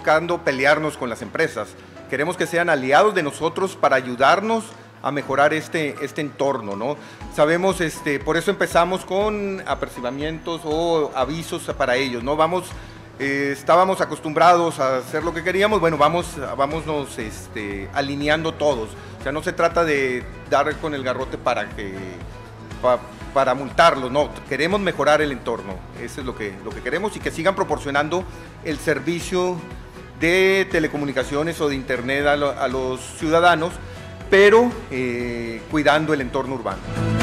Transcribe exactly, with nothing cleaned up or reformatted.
buscando pelearnos con las empresas. Queremos que sean aliados de nosotros para ayudarnos a mejorar este, este entorno, ¿no? Sabemos, este, por eso empezamos con apercibimientos o avisos para ellos, ¿no? Vamos, eh, estábamos acostumbrados a hacer lo que queríamos, bueno, vamos, vámonos este, alineando todos. O sea, no se trata de dar con el garrote para que... Pa, para multarlos, no, queremos mejorar el entorno, eso es lo que, lo que queremos, y que sigan proporcionando el servicio de telecomunicaciones o de internet a, lo, a los ciudadanos, pero eh, cuidando el entorno urbano.